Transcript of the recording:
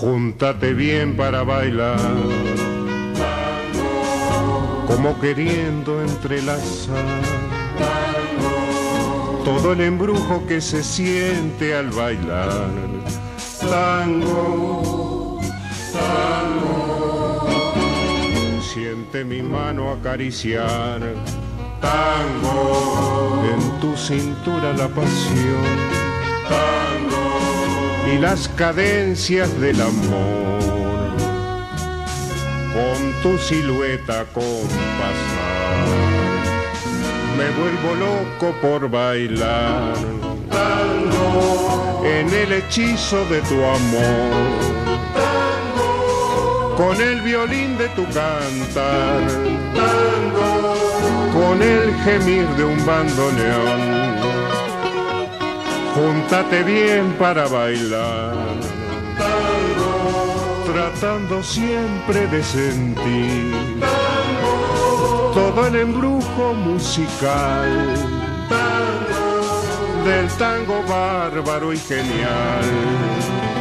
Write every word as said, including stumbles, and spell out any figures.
Júntate bien para bailar, como queriendo entrelazar todo el embrujo que se siente al bailar. Tango, tango, siente mi mano acariciar. Tango, en tu cintura la pasión. Tango, y las cadencias del amor, con tu silueta compasar. Me vuelvo loco por bailar tango, en el hechizo de tu amor, tango, con el violín de tu cantar, tango, con el gemir de un bandoneón. Júntate bien para bailar tango, tratando siempre de sentir tango, todo el embrujo musical tango, del tango bárbaro y genial.